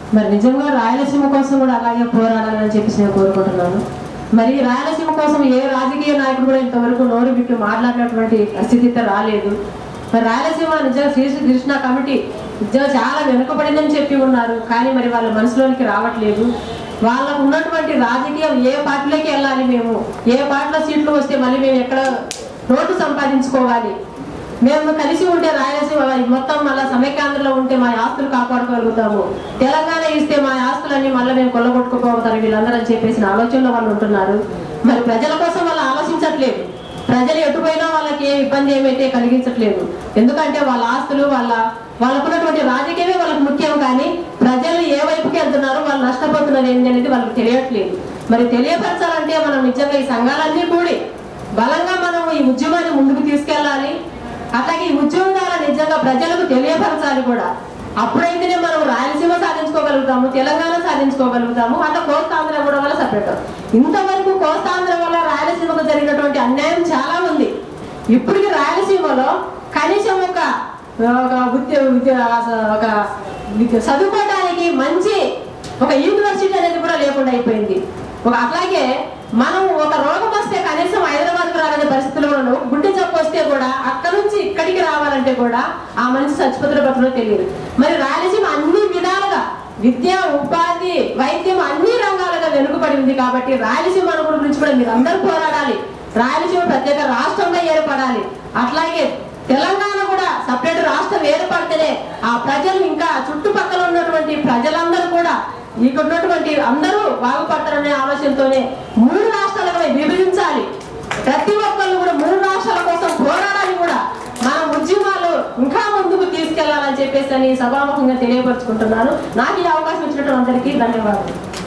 మరి నిజంగా రాయలసీమ కోసం కూడా అలాగే పోరాడాలని చెప్పేసి నేను కోరుకుంటున్నాను. మరి రాయలసీమ కోసం ఏ రాజకీయ నాయకుడు కూడా ఇంతవరకు నోరు విప్పి మాట్లాడినటువంటి పరిస్థితి రాలేదు. మరి రాయలసీమ నిజంగా శ్రీశ్రీ కృష్ణ కమిటీ నిజంగా చాలా వెనుకబడిందని చెప్పి ఉన్నారు, కానీ మరి వాళ్ళ మనసులోనికి రావట్లేదు. వాళ్ళకు ఉన్నటువంటి రాజకీయం ఏ పార్టీలోకి వెళ్ళాలి, మేము ఏ పార్టీలో సీట్లు వస్తే మళ్ళీ మేము ఎక్కడ రోడ్డు సంపాదించుకోవాలి, మేము కలిసి ఉంటే రాయలసీమ మొత్తం మళ్ళీ సమైక్యాంధ్రలో ఉంటే మా ఆస్తులు కాపాడుకోగలుగుతాము, తెలంగాణ ఇస్తే మా ఆస్తులన్నీ మళ్ళీ మేము కొల్లగొట్టుకుపోతారు వీళ్ళందరూ అని చెప్పేసిన ఆలోచనలో వాళ్ళు ఉంటున్నారు. మరి ప్రజల కోసం వాళ్ళు ఆలోచించట్లేదు. ప్రజలు ఎటుపోయినా వాళ్ళకి ఏ ఇబ్బంది ఏమైతే కలిగించట్లేదు. ఎందుకంటే వాళ్ళ ఆస్తులు వాళ్ళకున్నటువంటి రాజకీయమే వాళ్ళకి ముఖ్యం, కానీ ప్రజలు ఏ వైపుకి వెళ్తున్నారు, వాళ్ళు నష్టపోతున్నారు ఏంటి అనేది వాళ్ళకి తెలియట్లేదు. మరి తెలియపరచాలంటే మనం నిజంగా ఈ సంఘాలన్నీ కూడి బలంగా మనం ఈ ఉద్యమాన్ని ముందుకు తీసుకెళ్ళాలి. అట్లాగే ఈ ఉద్యమాలను నిజంగా ప్రజలకు తెలియపరచాలి కూడా. అప్పుడైతేనే మనం రాయలసీమ సాధించుకోగలుగుతాము, తెలంగాణ సాధించుకోగలుగుతాము. అట్లా కోస్తాంధ్ర కూడా వల్ల సపరేట్. ఇంతవరకు కోస్తాంధ్ర వల్ల రాయలసీమకు జరిగినటువంటి అన్యాయం చాలా ఉంది. ఇప్పటికి రాయలసీమలో కనీసం ఒక చదువుకోవడానికి మంచి ఒక యూనివర్సిటీ అనేది కూడా లేకుండా అయిపోయింది. అట్లాగే మనం ఒక రోగం వస్తే కనీసం హైదరాబాద్కు రావాలనే పరిస్థితుల్లో ఉన్నాం. గుండె జబ్బు వస్తే కూడా అక్కడ నుంచి ఇక్కడికి రావాలంటే కూడా ఆ మనిషి చచ్చిపోతున్న బతులో తెలియదు. మరి రాయలసీమ అన్ని విధాలుగా విద్య, ఉపాధి, వైద్యం అన్ని రంగాలుగా వెనుకబడి ఉంది. కాబట్టి రాయలసీమ గురించి కూడా మీరు అందరూ పోరాడాలి. రాయలసీమ ప్రత్యేక రాష్ట్రంగా ఏర్పడాలి. అట్లాగే తెలంగాణ కూడా సపరేట్ రాష్ట్రం ఏర్పడితేనే ఆ ప్రజలు ఇంకా చుట్టుపక్కల ఉన్నటువంటి ప్రజలందరూ కూడా ఇక్కడ ఉన్నటువంటి అందరూ బాగుపడతారనే ఆలోచనతోనే 3 రాష్ట్రాలుగా విభజించాలి. ప్రతి ఒక్కళ్ళు కూడా 3 రాష్ట్రాల కోసం పోరాడాలి. కూడా మన ఉద్యమాలు ఇంకా ముందుకు తీసుకెళ్లాలని చెప్పేసి సభాముఖంగా తెలియపరుచుకుంటున్నాను. నాకు ఈ అవకాశం ఇచ్చినటువంటి అందరికీ ధన్యవాదాలు.